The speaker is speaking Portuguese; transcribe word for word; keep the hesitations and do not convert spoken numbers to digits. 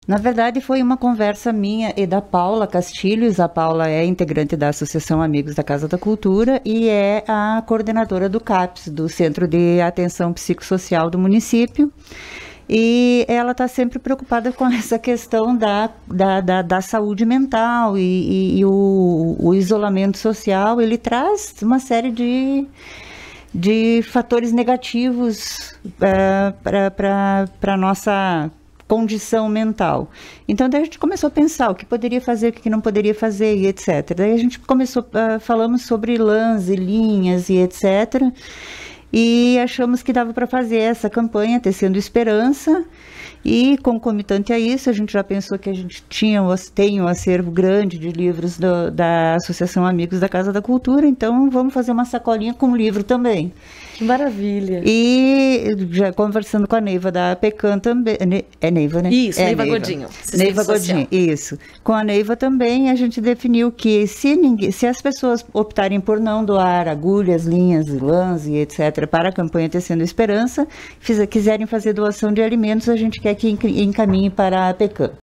Na verdade, foi uma conversa minha e da Paula Castilhos. A Paula é integrante da Associação Amigos da Casa da Cultura e é a coordenadora do CAPS, do Centro de Atenção Psicossocial do município. E ela está sempre preocupada com essa questão da, da, da, da saúde mental e, e, e o, o isolamento social. Ele traz uma série de, de fatores negativos uh, para a nossa condição mental. Então, daí a gente começou a pensar o que poderia fazer, o que não poderia fazer e etcétera. Daí a gente começou, uh, falamos sobre lãs e linhas e etcétera. E achamos que dava para fazer essa campanha, Tecendo Esperança, e concomitante a isso, a gente já pensou que a gente tinha, tem um acervo grande de livros do, da Associação Amigos da Casa da Cultura, então vamos fazer uma sacolinha com livro também. Que maravilha! E já conversando com a Neiva da Pecan também, é Neiva, né? Isso, é Neiva, Neiva Godinho. Neiva Godinho, isso. Com a Neiva também a gente definiu que se, ninguém, se as pessoas optarem por não doar agulhas, linhas, lãs e etcétera para a campanha Tecendo Esperança, fiz, quiserem fazer doação de alimentos, a gente quer que encaminhe para a Pecan.